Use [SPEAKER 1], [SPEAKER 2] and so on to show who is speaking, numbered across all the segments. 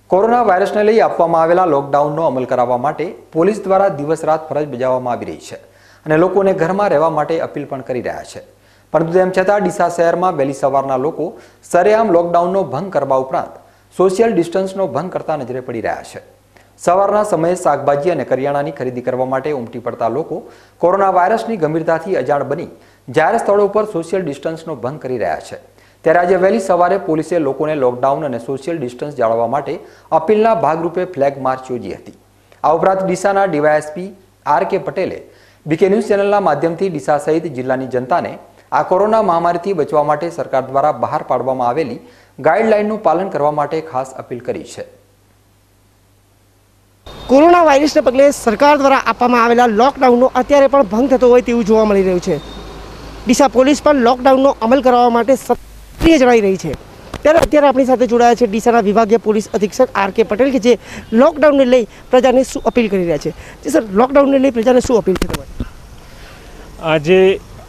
[SPEAKER 1] Corona વાયરસને લઈ આપવામાં આવેલા લોકડાઉનનો અમલ કરાવવા માટે પોલીસ દ્વારા દિવસ રાત ફરજ બજાવવામાં આવી રહી છે અને લોકોને ઘરમાં રહેવા માટે અપીલ પણ કરી રહ્યા છે। પરંતુ તેમ છતાં ડીસા શહેરમાં વહેલી સવારના લોકો સરેઆમ લોકડાઉનનો ભંગ કરવા ઉપરાંત સોશિયલ ડિસ્ટન્સનો ભંગ કરતા નજરે પડી રહ્યા છે। સવારના સમયે શાકભાજી અને કરિયાણાની ખરીદી કરવા માટે ઉમટી પડતા લોકો કોરોના વાયરસની ગંભીરતાથી અજાણ બની જાહેર સ્થળો પર સોશિયલ ડિસ્ટન્સનો ભંગ કરી રહ્યા છે। ત્યારે આજે વહેલી સવારે પોલીસે લોકોને લોકડાઉન અને સોશિયલ ડિસ્ટન્સ જાળવવા માટે અપીલના ભાગરૂપે ફ્લેગ માર્ચ યોજી હતી। આ ઉપરાંત ડીસાના ડીવાયએસપી આર.કે. પટેલે બીકે ન્યૂઝ ચેનલના માધ્યમથી ડીસા સહિત જિલ્લાની જનતાને આ કોરોના મહામારીથી બચવા માટે સરકાર દ્વારા બહાર પાડવામાં આવેલી ગાઈડલાઈનનું પાલન કરવા માટે ખાસ અપીલ કરી છે।
[SPEAKER 2] કોરોના વાયરસને પગલે સરકાર દ્વારા આપવામાં આવેલા લોકડાઉનનો અત્યારે પણ ભંગ થતો હોય તેવું જોવા મળી રહ્યું છે। ડીસા પોલીસ પણ લોકડાઉનનો અમલ કરાવવા માટે સક્રિય જણાઈ રહી છે। ત્યારે અત્યારે આપણી સાથે જોડાયા છે ડીસાના વિભાગીય પોલીસ અધિક્ષક આર.કે. પટેલ કે જે લોકડાઉનને લઈ પ્રજાને શું અપીલ કરી રહ્યા છે। જી સર, લોકડાઉનને લઈ પ્રજાને શું અપીલ છે તમારી?
[SPEAKER 3] આજે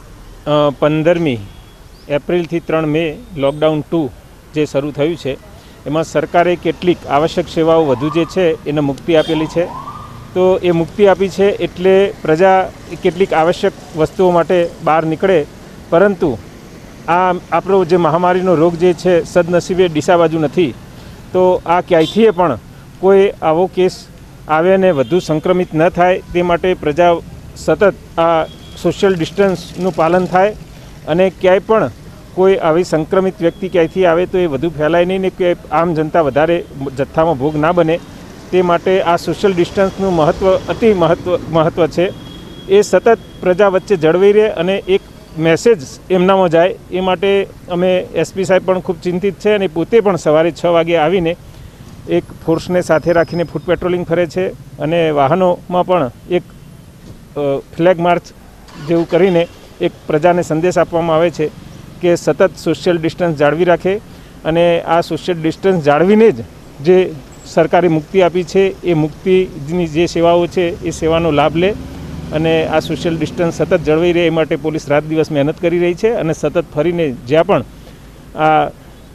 [SPEAKER 3] 15મી એપ્રિલથી 3 મે લોકડાઉન 2 જે શરૂ થયું છે એમાં સરકારે કેટલીક આવશ્યક સેવાઓ વધુ જે છે એને મુક્તિ આપેલી છે। તો એ મુક્તિ આપી છે એટલે પ્રજા કેટલીક આવશ્યક વસ્તુઓ માટે બહાર નીકળે, પરંતુ આ આપણો જે મહામારીનો રોગ જે છે સદનસીબે ડીસા બાજુ નથી। તો આ ક્યાંયથી પણ કોઈ આવો કેસ આવે ને વધુ સંક્રમિત ન થાય તે માટે પ્રજા સતત આ સોશિયલ ડિસ્ટન્સનું પાલન થાય અને ક્યાંય પણ કોઈ આવી સંક્રમિત વ્યક્તિ ક્યાંયથી આવે તો એ વધુ ફેલાય નહીં ને કે આમ જનતા વધારે જથ્થામાં ભોગ ના બને તે માટે આ સોશિયલ ડિસ્ટન્સનું મહત્ત્વ છે એ સતત પ્રજા વચ્ચે જળવાઈ રહે અને એક મેસેજ એમનામાં જાય એ માટે અમે એસપી સાહેબ પણ ખૂબ ચિંતિત છે અને પોતે પણ સવારે 6 વાગે આવીને એક ફોર્સને સાથે રાખીને ફૂટ પેટ્રોલિંગ ફરે છે અને વાહનોમાં પણ એક ફ્લેગ માર્ચ જેવું કરીને એક પ્રજાને સંદેશ આપવામાં આવે છે કે સતત સોશિયલ ડિસ્ટન્સ જાળવી રાખે અને આ સોશિયલ ડિસ્ટન્સ જાળવીને જ જે સરકારે મુક્તિ આપી છે એ મુક્તિની જે સેવાઓ છે એ સેવાનો લાભ લે અને આ સોશિયલ ડિસ્ટન્સ સતત જળવાઈ રહે એ માટે પોલીસ રાત દિવસ મહેનત કરી રહી છે અને સતત ફરીને જ્યાં પણ આ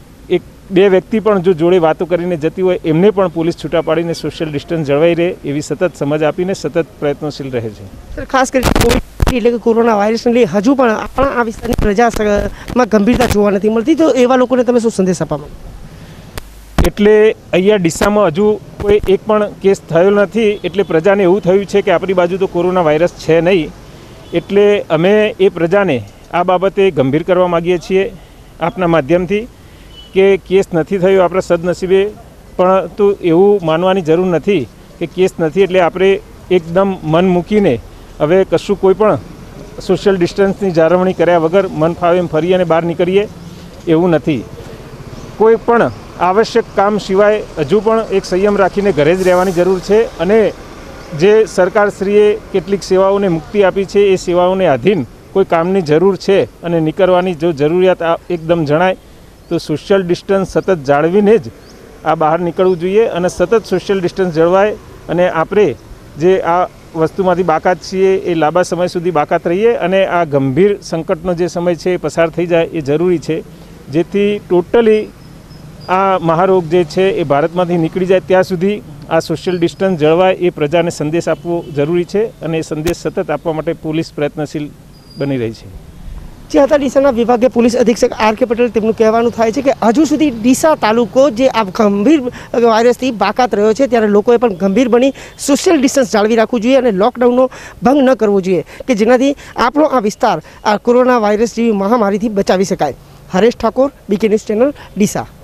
[SPEAKER 3] 1-2 વ્યક્તિ પણ જો જોડે વાતો કરીને જતી હોય એમને પણ પોલીસ છૂટા પાડીને સોશિયલ ડિસ્ટન્સ જળવાઈ રહે એવી સતત સમજ આપીને સતત પ્રયત્નશીલ રહે છે।
[SPEAKER 2] સર, ખાસ કરીને કોવિડ એટલે કે કોરોના વાયરસને લઈ હજુ પણ આપણા આ વિસ્તારની પ્રજામાં ગંભીરતા જોવા નથી મળતી, તો એવા લોકોને તમે શું સંદેશ આપવા માંગો?
[SPEAKER 3] એટલે અહીંયા ડીસામાં હજુ કોઈ એક પણ કેસ થયો નથી એટલે પ્રજાને એવું થયું છે કે આપણી બાજુ તો કોરોના વાયરસ છે નહીં, એટલે અમે એ પ્રજાને આ બાબતે ગંભીર કરવા માગીએ છીએ આપના માધ્યમથી કે કેસ નથી થયો આપણા સદનસીબે, પરંતુ એવું માનવાની જરૂર નથી કે કેસ નથી એટલે આપણે એકદમ મન મૂકીને હવે કશું કોઈ પણ સોશિયલ ડિસ્ટન્સની જાળવણી કર્યા વગર મન ફાવે એમ ફરી અને બહાર નીકળીએ એવું નથી। કોઈ પણ આવશ્યક કામ સિવાય હજુ પણ એક સંયમ રાખીને ઘરે જ રહેવાની જરૂર છે અને જે સરકારશ્રીએ કેટલીક સેવાઓને મુક્તિ આપી છે એ સેવાઓને આધીન કોઈ કામની જરૂર છે અને નીકળવાની જો જરૂરિયાત એકદમ જણાય તો સોશિયલ ડિસ્ટન્સ સતત જાળવીને જ આ બહાર નીકળવું જોઈએ અને સતત સોશિયલ ડિસ્ટન્સ જળવાય અને આપણે જે આ વસ્તુમાંથી બાકાત છીએ એ લાંબા સમય સુધી બાકાત રહીએ અને આ ગંભીર સંકટનો જે સમય છે એ પસાર થઈ જાય એ જરૂરી છે, જેથી ટોટલી આ મહારોગ જે છે એ ભારતમાંથી નીકળી જાય ત્યાં સુધી આ સોશિયલ ડિસ્ટન્સ જળવાય એ પ્રજાને સંદેશ આપવો જરૂરી છે અને એ સંદેશ સતત આપવા માટે પોલીસ પ્રયત્નશીલ બની રહી છે।
[SPEAKER 2] જે હતા ડીસાના વિભાગીય પોલીસ અધિક્ષક આર.કે. પટેલ, તેમનું કહેવાનું થાય છે કે હજુ સુધી ડીસા તાલુકો જે આ ગંભીર વાયરસથી બાકાત રહ્યો છે ત્યારે લોકોએ પણ ગંભીર બની સોશિયલ ડિસ્ટન્સ જાળવી રાખવું જોઈએ અને લોકડાઉનનો ભંગ ન કરવો જોઈએ કે જેનાથી આપણો આ વિસ્તાર આ કોરોના વાયરસ જેવી મહામારીથી બચાવી શકાય। Haresh Thakor, BK news channel, Deesa.